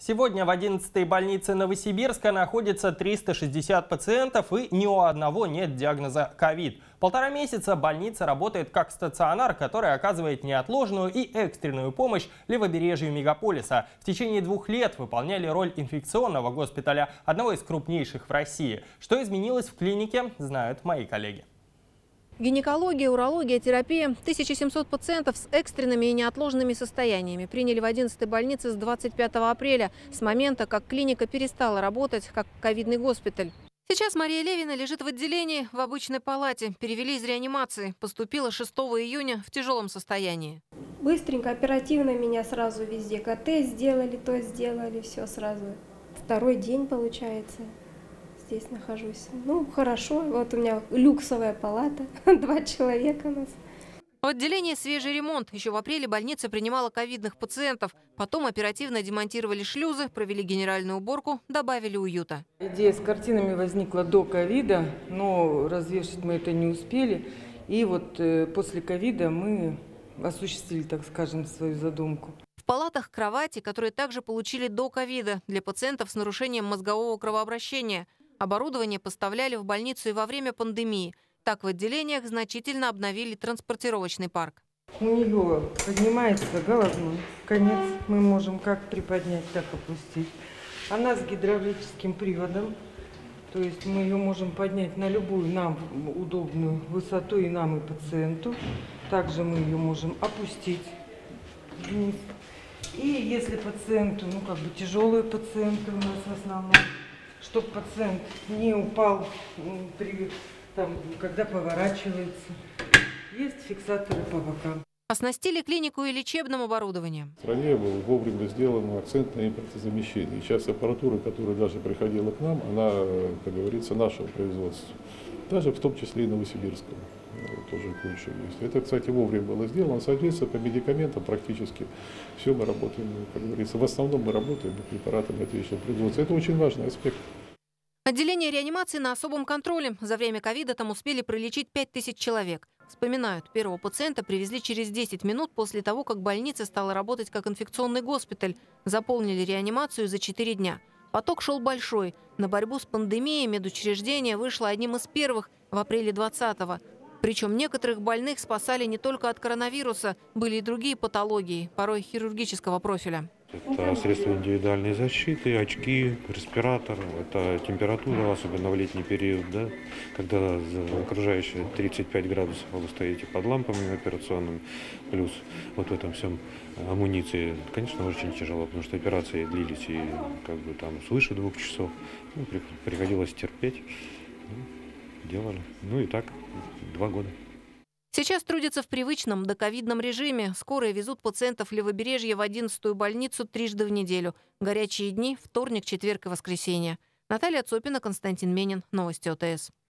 Сегодня в 11-й больнице Новосибирска находится 360 пациентов, и ни у одного нет диагноза ковид. 1,5 месяца больница работает как стационар, который оказывает неотложную и экстренную помощь левобережью мегаполиса. В течение 2 лет выполняли роль инфекционного госпиталя, одного из крупнейших в России. Что изменилось в клинике, знают мои коллеги. Гинекология, урология, терапия. 1700 пациентов с экстренными и неотложными состояниями приняли в 11-й больнице с 25 апреля, с момента, как клиника перестала работать как ковидный госпиталь. Сейчас Мария Левина лежит в отделении в обычной палате. Перевели из реанимации. Поступила 6 июня в тяжелом состоянии. Быстренько, оперативно меня сразу везде КТ сделали, то сделали, все сразу. 2-й день получается. Здесь нахожусь. Ну, хорошо. Вот у меня люксовая палата. 2 человека у нас. В отделении свежий ремонт. Еще в апреле больница принимала ковидных пациентов. Потом оперативно демонтировали шлюзы, провели генеральную уборку, добавили уюта. Идея с картинами возникла до ковида, но развешать мы это не успели. И вот после ковида мы осуществили, так скажем, свою задумку. В палатах кровати, которые также получили до ковида, для пациентов с нарушением мозгового кровообращения. Оборудование поставляли в больницу и во время пандемии. Так в отделениях значительно обновили транспортировочный парк. У нее поднимается головной конец. Мы можем как приподнять, так опустить. Она с гидравлическим приводом. То есть мы ее можем поднять на любую нам удобную высоту и нам, и пациенту. Также мы ее можем опустить вниз. И если пациенту, тяжелые пациенты у нас в основном, чтобы пациент не упал, когда поворачивается. Есть фиксаторы по бокам. Оснастили клинику и лечебным оборудованием. В стране был вовремя сделан акцент на импортозамещение. Сейчас аппаратура, которая даже приходила к нам, она, как говорится, нашего производства. Даже в том числе и новосибирского. Тоже кое-что есть. Это, кстати, вовремя было сделано. Соответственно, по медикаментам практически все мы работаем, как говорится. В основном мы работаем препаратами отечественного производства. Это очень важный аспект. Отделение реанимации на особом контроле. За время ковида там успели пролечить 5000 человек. Вспоминают, первого пациента привезли через 10 минут после того, как больница стала работать как инфекционный госпиталь. Заполнили реанимацию за 4 дня. Поток шел большой. На борьбу с пандемией медучреждение вышло одним из первых в апреле 2020-го. Причем некоторых больных спасали не только от коронавируса, были и другие патологии, порой хирургического профиля. Это средства индивидуальной защиты, очки, респиратор, это температура, особенно в летний период, да, когда окружающие 35 градусов, вы стоите под лампами операционными, плюс вот в этом всем амуниции, конечно, очень тяжело, потому что операции длились и там свыше 2 часов, приходилось терпеть, делали, и так 2 года. Сейчас трудятся в привычном доковидном режиме. Скорые везут пациентов левобережья в 11-ю больницу 3 раза в неделю. Горячие дни – вторник, четверг и воскресенье. Наталья Цопина, Константин Менин. Новости ОТС.